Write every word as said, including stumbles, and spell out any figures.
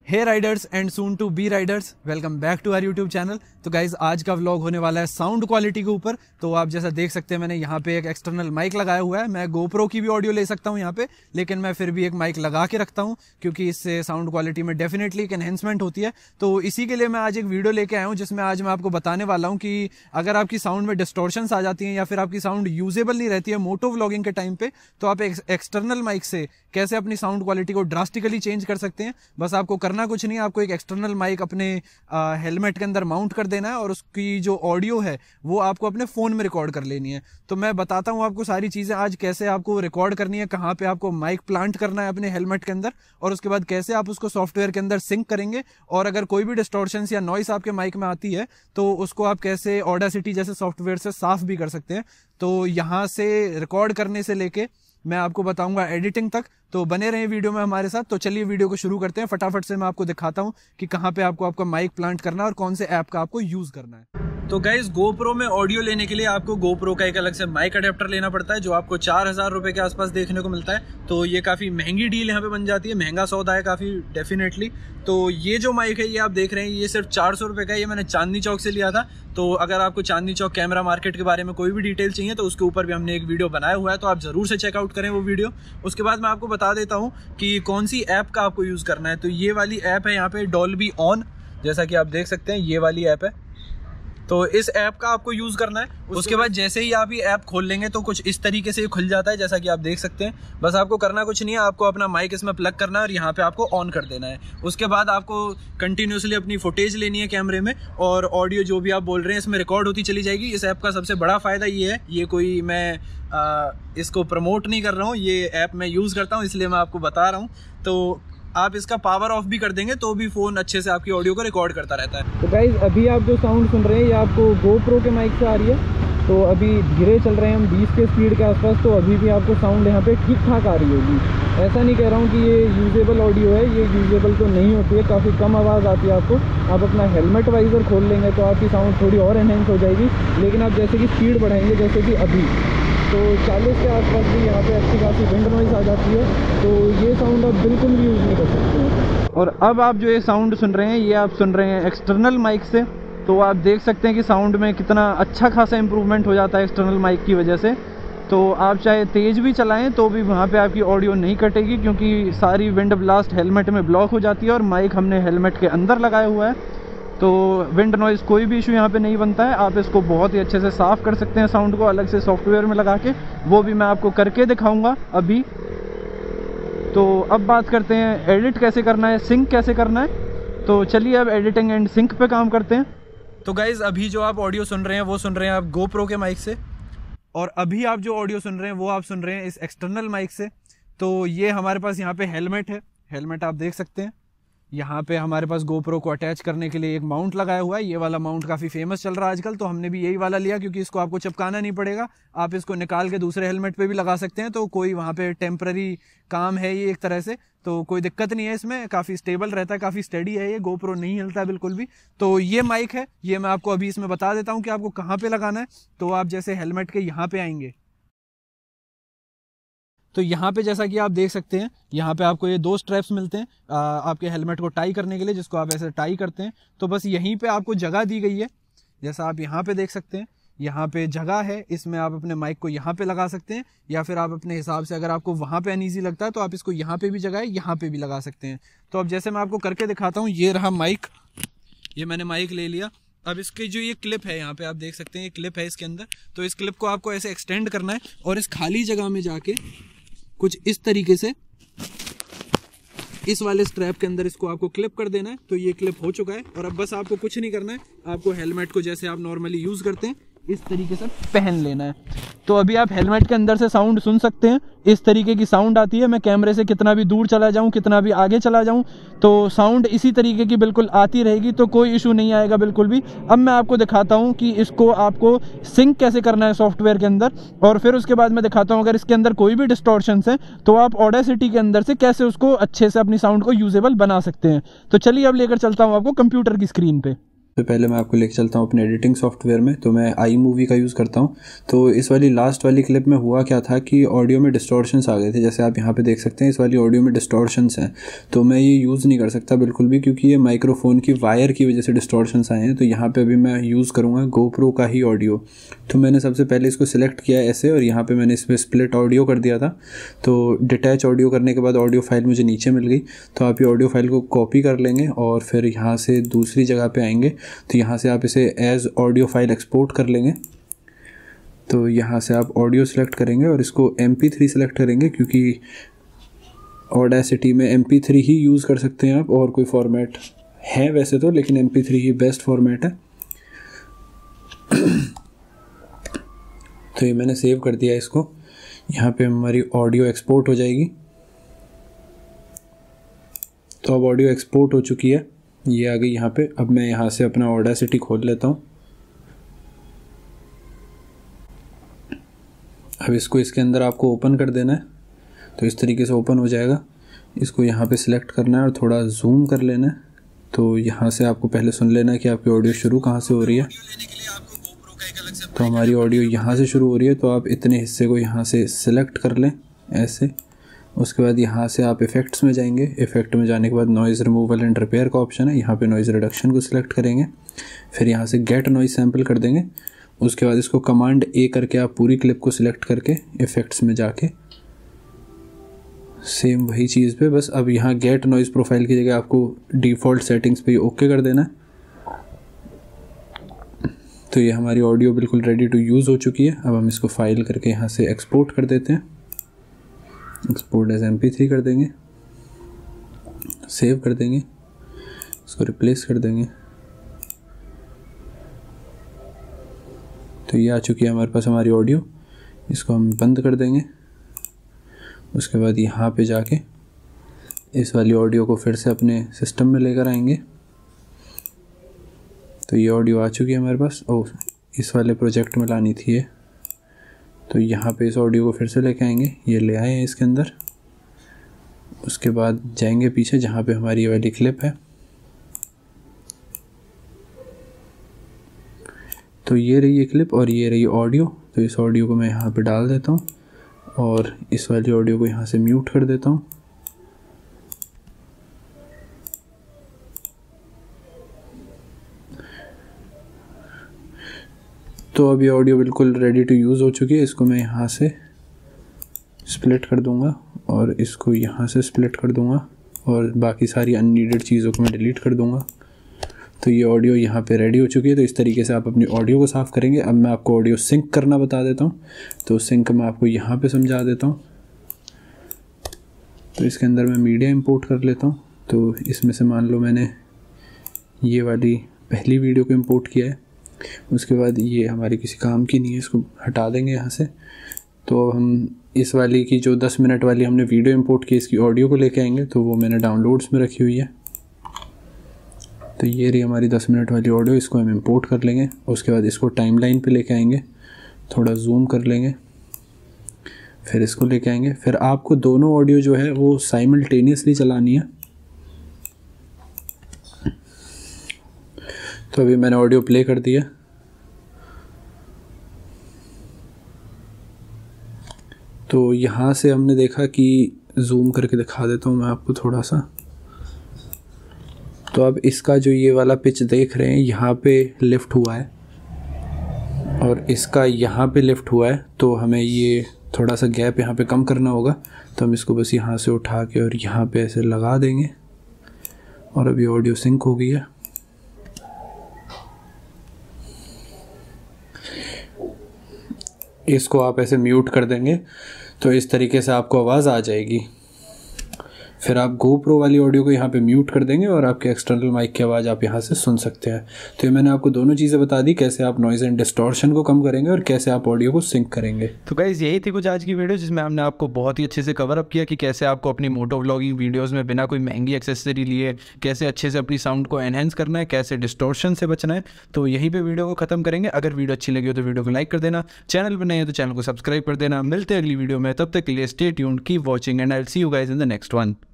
Hey riders and soon to be riders, welcome back to our YouTube channel. तो guys आज का vlog होने वाला है साउंड क्वालिटी के ऊपर। तो आप जैसा देख सकते हैं मैंने यहाँ पे एक एक्सटर्नल माइक लगाया हुआ है। मैं गोप्रो की भी ऑडियो ले सकता हूँ यहाँ पे, लेकिन मैं फिर भी एक माइक लगा के रखता हूँ क्योंकि इससे साउंड क्वालिटी में डेफिनेटली एक एनहेंसमेंट होती है। तो इसी के लिए मैं आज एक वीडियो लेके आया हूँ जिसमें आज मैं आपको बताने वाला हूँ कि अगर आपकी साउंड में डिस्टॉर्शंस आ जाती हैं या फिर आपकी साउंड यूजेबल नहीं रहती है मोटो व्लॉगिंग के टाइम पे, तो आप एक एक्सटर्नल माइक से कैसे अपनी साउंड क्वालिटी को ड्रास्टिकली चेंज कर सकते हैं। बस आपको करना कुछ नहीं, आपको एक एक्सटर्नल माइक अपने हेलमेट के अंदर माउंट कर देना है और उसकी जो ऑडियो है वो आपको अपने फ़ोन में रिकॉर्ड कर लेनी है। तो मैं बताता हूँ आपको सारी चीज़ें आज, कैसे आपको रिकॉर्ड करनी है, कहाँ पे आपको माइक प्लांट करना है अपने हेलमेट के अंदर, और उसके बाद कैसे आप उसको सॉफ्टवेयर के अंदर सिंक करेंगे। और अगर कोई भी डिस्टॉर्शंस या नॉइस आपके माइक में आती है तो उसको आप कैसे ऑडासिटी जैसे सॉफ्टवेयर से साफ भी कर सकते हैं। तो यहाँ से रिकॉर्ड करने से लेके मैं आपको बताऊंगा एडिटिंग तक, तो बने रहें वीडियो में हमारे साथ। तो चलिए वीडियो को शुरू करते हैं। फटाफट से मैं आपको दिखाता हूं कि कहां पे आपको आपका माइक प्लांट करना है और कौन से ऐप का आपको यूज करना है। तो गाइज गोप्रो में ऑडियो लेने के लिए आपको गोप्रो का एक अलग से माइक अडेप्टर लेना पड़ता है जो आपको चार हजार रुपए के आसपास देखने को मिलता है। तो ये काफी महंगी डील यहाँ पे बन जाती है, महंगा सौदा है काफी डेफिनेटली। तो ये जो माइक है ये आप देख रहे हैं ये सिर्फ चार सौ रुपए का है। ये मैंने चांदनी चौक से लिया था। तो अगर आपको चांदनी चौक कैमरा मार्केट के बारे में कोई भी डिटेल चाहिए तो उसके ऊपर भी हमने एक वीडियो बनाया हुआ है, तो आप जरूर से चेकआउट करें वो वीडियो। उसके बाद मैं आपको बता देता हूँ कि कौन सी ऐप का आपको यूज करना है। तो ये वाली ऐप है यहाँ पे डॉल्बी ऑन, जैसा कि आप देख सकते हैं ये वाली ऐप है। तो इस ऐप का आपको यूज करना है। उसके बाद जैसे ही आप ये ऐप खोल लेंगे तो कुछ इस तरीके से ये खुल जाता है जैसा कि आप देख सकते हैं। बस आपको करना कुछ नहीं है, आपको अपना माइक इसमें प्लग करना है और यहाँ पे आपको ऑन कर देना है। उसके बाद आपको कंटिन्यूसली अपनी फुटेज लेनी है कैमरे में और ऑडियो जो भी आप बोल रहे हैं इसमें रिकॉर्ड होती चली जाएगी। इस ऐप का सबसे बड़ा फायदा ये है, ये कोई मैं आ, इसको प्रमोट नहीं कर रहा हूँ, ये ऐप मैं यूज करता हूँ इसलिए मैं आपको बता रहा हूँ। तो आप इसका पावर ऑफ भी कर देंगे तो भी फ़ोन अच्छे से आपकी ऑडियो को रिकॉर्ड करता रहता है। तो गाइज अभी आप जो साउंड सुन रहे हैं ये आपको गोप्रो के माइक से आ रही है। तो अभी धीरे चल रहे हैं हम बीस के स्पीड के आसपास, तो अभी भी आपको साउंड यहाँ पे ठीक ठाक आ रही होगी। ऐसा नहीं कह रहा हूँ कि ये यूजेबल ऑडियो है, ये यूजेबल तो नहीं होती है, काफ़ी कम आवाज़ आती है आपको। आप अपना हेलमेट वाइजर खोल लेंगे तो आपकी साउंड थोड़ी और एनहेंस हो जाएगी। लेकिन आप जैसे कि स्पीड बढ़ाएंगे, जैसे कि अभी तो चालीस के आसपास भी यहाँ पे अच्छी खासी विंड नॉइस आ जाती है, तो ये साउंड आप बिल्कुल भी यूज़ नहीं कर सकते हैं। और अब आप जो ये साउंड सुन रहे हैं ये आप सुन रहे हैं एक्सटर्नल माइक से। तो आप देख सकते हैं कि साउंड में कितना अच्छा खासा इंप्रूवमेंट हो जाता है एक्सटर्नल माइक की वजह से। तो आप चाहे तेज़ भी चलाएं तो भी वहाँ पे आपकी ऑडियो नहीं कटेगी क्योंकि सारी विंड ब्लास्ट हेलमेट में ब्लॉक हो जाती है और माइक हमने हेलमेट के अंदर लगाया हुआ है। तो विंड नॉइज़ कोई भी इशू यहाँ पे नहीं बनता है। आप इसको बहुत ही अच्छे से साफ़ कर सकते हैं साउंड को अलग से सॉफ्टवेयर में लगा के, वो भी मैं आपको करके दिखाऊंगा अभी। तो अब बात करते हैं एडिट कैसे करना है, सिंक कैसे करना है। तो चलिए अब एडिटिंग एंड सिंक पे काम करते हैं। तो गाइज़ अभी जो आप ऑडियो सुन रहे हैं वो सुन रहे हैं आप गोप्रो के माइक से, और अभी आप जो ऑडियो सुन रहे हैं वो आप सुन रहे हैं इस एक्सटर्नल माइक से। तो ये हमारे पास यहाँ पे हेलमेट है, हेलमेट आप देख सकते हैं। यहाँ पे हमारे पास गोप्रो को अटैच करने के लिए एक माउंट लगाया हुआ है। ये वाला माउंट काफ़ी फेमस चल रहा है आजकल, तो हमने भी यही वाला लिया क्योंकि इसको आपको चिपकाना नहीं पड़ेगा। आप इसको निकाल के दूसरे हेलमेट पे भी लगा सकते हैं। तो कोई वहाँ पे टेम्पररी काम है ये एक तरह से, तो कोई दिक्कत नहीं है इसमें, काफ़ी स्टेबल रहता है, काफ़ी स्टेडी है ये, गोप्रो नहीं हिलता है बिल्कुल भी। तो ये माइक है, ये मैं आपको अभी इसमें बता देता हूँ कि आपको कहाँ पे लगाना है। तो आप जैसे हेलमेट के यहाँ पे आएंगे तो यहाँ पे जैसा कि आप देख सकते हैं यहाँ पे आपको ये दो स्ट्रैप्स मिलते हैं आ, आपके हेलमेट को टाई करने के लिए, जिसको आप ऐसे टाई करते हैं। तो बस यहीं पे आपको जगह दी गई है, जैसा आप यहाँ पे देख सकते हैं यहाँ पे जगह है। इसमें आप अपने माइक को यहाँ पे लगा सकते हैं या फिर आप अपने हिसाब से, अगर आपको वहाँ पे अनईजी लगता है तो आप इसको यहाँ पे भी जगह है, यहाँ पे भी लगा सकते हैं। तो अब जैसे मैं आपको करके दिखाता हूँ, ये रहा माइक, ये मैंने माइक ले लिया। अब इसकी जो ये क्लिप है यहाँ पे आप देख सकते हैं ये क्लिप है इसके अंदर। तो इस क्लिप को आपको ऐसे एक्सटेंड करना है और इस खाली जगह में जाके कुछ इस तरीके से इस वाले स्ट्रैप के अंदर इसको आपको क्लिप कर देना है। तो ये क्लिप हो चुका है और अब बस आपको कुछ नहीं करना है, आपको हेलमेट को जैसे आप नॉर्मली यूज करते हैं इस तरीके से पहन लेना है। तो अभी आप हेलमेट के अंदर से साउंड सुन सकते हैं, इस तरीके की साउंड आती है। मैं कैमरे से कितना भी दूर चला जाऊं, कितना भी आगे चला जाऊं, तो साउंड इसी तरीके की बिल्कुल आती रहेगी, तो कोई इशू नहीं आएगा बिल्कुल भी। अब मैं आपको दिखाता हूं कि इसको आपको सिंक कैसे करना है सॉफ्टवेयर के अंदर, और फिर उसके बाद मैं दिखाता हूं अगर इसके अंदर कोई भी डिस्टॉर्शंस हैं तो आप ऑडेसिटी के अंदर से कैसे उसको अच्छे से अपनी साउंड को यूजेबल बना सकते हैं। तो चलिए अब लेकर चलता हूँ आपको कंप्यूटर की स्क्रीन पे। तो पहले मैं आपको लेके चलता हूँ अपने एडिटिंग सॉफ्टवेयर में। तो मैं आई मूवी का यूज़ करता हूँ। तो इस वाली लास्ट वाली क्लिप में हुआ क्या था कि ऑडियो में डिस्टॉर्शंस आ गए थे, जैसे आप यहाँ पे देख सकते हैं इस वाली ऑडियो में डिस्टॉर्शंस हैं। तो मैं ये यूज़ नहीं कर सकता बिल्कुल भी, क्योंकि ये माइक्रोफोन की वायर की वजह से डिस्टॉर्शंस आए हैं। तो यहाँ पर अभी मैं यूज़ करूँगा गोप्रो का ही ऑडियो। तो मैंने सबसे पहले इसको सिलेक्ट किया ऐसे, और यहाँ पर मैंने इसमें स्प्लिट ऑडियो कर दिया था। तो डिटैच ऑडियो करने के बाद ऑडियो फाइल मुझे नीचे मिल गई। तो आप ये ऑडियो फाइल को कॉपी कर लेंगे और फिर यहाँ से दूसरी जगह पे आएंगे। तो यहाँ से आप इसे एज ऑडियो फाइल एक्सपोर्ट कर लेंगे। तो यहाँ से आप ऑडियो सेलेक्ट करेंगे और इसको एम पी थ्री सेलेक्ट करेंगे, क्योंकि ऑडेसिटी में एम पी थ्री ही यूज़ कर सकते हैं आप, और कोई फॉर्मेट है वैसे तो, लेकिन एम पी थ्री ही बेस्ट फॉर्मेट है। तो ये मैंने सेव कर दिया इसको। यहाँ पे हमारी ऑडियो एक्सपोर्ट हो जाएगी। तो अब ऑडियो एक्सपोर्ट हो चुकी है, ये आ गई यहाँ पे। अब मैं यहाँ से अपना ऑडेसिटी खोल लेता हूँ। अब इसको इसके अंदर आपको ओपन कर देना है। तो इस तरीके से ओपन हो जाएगा। इसको यहाँ पे सिलेक्ट करना है और थोड़ा जूम कर लेना है। तो यहाँ से आपको पहले सुन लेना है कि आपकी ऑडियो शुरू कहाँ से हो रही है। तो हमारी ऑडियो यहाँ से शुरू हो रही है। तो आप इतने हिस्से को यहाँ से सिलेक्ट कर लें ऐसे। उसके बाद यहाँ से आप इफ़ेक्ट्स में जाएंगे। इफ़ेक्ट में जाने के बाद नॉइज़ रिमूवल एंड रिपेयर का ऑप्शन है, यहाँ पे नॉइज़ रिडक्शन को सिलेक्ट करेंगे। फिर यहाँ से गेट नॉइज़ सैम्पल कर देंगे। उसके बाद इसको कमांड ए करके आप पूरी क्लिप को सिलेक्ट करके इफ़ेक्ट्स में जाके सेम वही चीज़ पे, बस अब यहाँ गेट नॉइज़ प्रोफाइल की जगह आपको डिफ़ॉल्ट सेटिंग्स पे ओके कर देना है। तो ये हमारी ऑडियो बिल्कुल रेडी टू यूज़ हो चुकी है। अब हम इसको फाइल करके यहाँ से एक्सपोर्ट कर देते हैं। Export as M P three कर देंगे, सेव कर देंगे, इसको रिप्लेस कर देंगे। तो ये आ चुकी है हमारे पास हमारी ऑडियो। इसको हम बंद कर देंगे। उसके बाद यहाँ पे जाके इस वाली ऑडियो को फिर से अपने सिस्टम में लेकर आएंगे। तो ये ऑडियो आ चुकी है हमारे पास। ओह, इस वाले प्रोजेक्ट में लानी थी ये। तो यहाँ पे इस ऑडियो को फिर से लेके आएंगे, ये ले आए हैं इसके अंदर। उसके बाद जाएंगे पीछे जहाँ पे हमारी ये वाली क्लिप है। तो ये रही ये क्लिप और ये रही ऑडियो। तो इस ऑडियो को मैं यहाँ पे डाल देता हूँ और इस वाली ऑडियो को यहाँ से म्यूट कर देता हूँ। तो अब ये ऑडियो बिल्कुल रेडी टू यूज़ हो चुकी है। इसको मैं यहाँ से स्प्लिट कर दूँगा और इसको यहाँ से स्प्लिट कर दूँगा और बाकी सारी अननीडेड चीज़ों को मैं डिलीट कर दूँगा। तो ये ऑडियो यहाँ पे रेडी हो चुकी है। तो इस तरीके से आप अपनी ऑडियो को साफ़ करेंगे। अब मैं आपको ऑडियो सिंक करना बता देता हूँ। तो सिंक मैं आपको यहाँ पे समझा देता हूँ। तो इसके अंदर मैं मीडिया इंपोर्ट कर लेता हूँ। तो इसमें से मान लो मैंने ये वाली पहली वीडियो को इंपोर्ट किया है। उसके बाद ये हमारी किसी काम की नहीं है, इसको हटा देंगे यहाँ से। तो हम इस वाली की जो दस मिनट वाली हमने वीडियो इंपोर्ट की, इसकी ऑडियो को लेके आएंगे। तो वो मैंने डाउनलोड्स में रखी हुई है। तो ये रही हमारी दस मिनट वाली ऑडियो, इसको हम इंपोर्ट कर लेंगे। उसके बाद इसको टाइमलाइन पे लेके आएंगे, थोड़ा जूम कर लेंगे, फिर इसको लेके आएंगे। फिर आपको दोनों ऑडियो जो है वो साइमल्टेनियसली चलानी है। तो अभी मैंने ऑडियो प्ले कर दिया। तो यहाँ से हमने देखा कि जूम करके दिखा देता हूँ मैं आपको थोड़ा सा। तो अब इसका जो ये वाला पिच देख रहे हैं यहाँ पे लिफ्ट हुआ है और इसका यहाँ पे लिफ्ट हुआ है। तो हमें ये थोड़ा सा गैप यहाँ पे कम करना होगा। तो हम इसको बस यहाँ से उठा के और यहाँ पे ऐसे लगा देंगे और अभी ऑडियो सिंक हो गई है। इसको आप ऐसे म्यूट कर देंगे तो इस तरीके से आपको आवाज़ आ जाएगी। फिर आप गोप्रो वाली ऑडियो को यहाँ पे म्यूट कर देंगे और आपके एक्सटर्नल माइक की आवाज़ आप यहाँ से सुन सकते हैं। तो ये मैंने आपको दोनों चीज़ें बता दी, कैसे आप नॉइज़ एंड डिस्टॉर्शन को कम करेंगे और कैसे आप ऑडियो को सिंक करेंगे। तो गाइस यही थी कुछ आज की वीडियो, जिसमें हमने आपको बहुत ही अच्छे से कवर अप किया कि कैसे आपको अपनी मोटो व्लॉगिंग वीडियोज़ में बिना कोई महंगी एक्सेसरी लिए कैसे अच्छे से अपनी साउंड को एनहेंस करना है, कैसे डिस्टॉर्शन से बचना है। तो यहीं पर वीडियो को ख़त्म करेंगे। अगर वीडियो अच्छी लगी हो तो वीडियो को लाइक कर देना, चैनल पर नए हो तो चैनल को सब्सक्राइब कर देना। मिलते हैं अगली वीडियो में, तब तक के लिए stay tuned, keep watching and I will see you guys in the next one.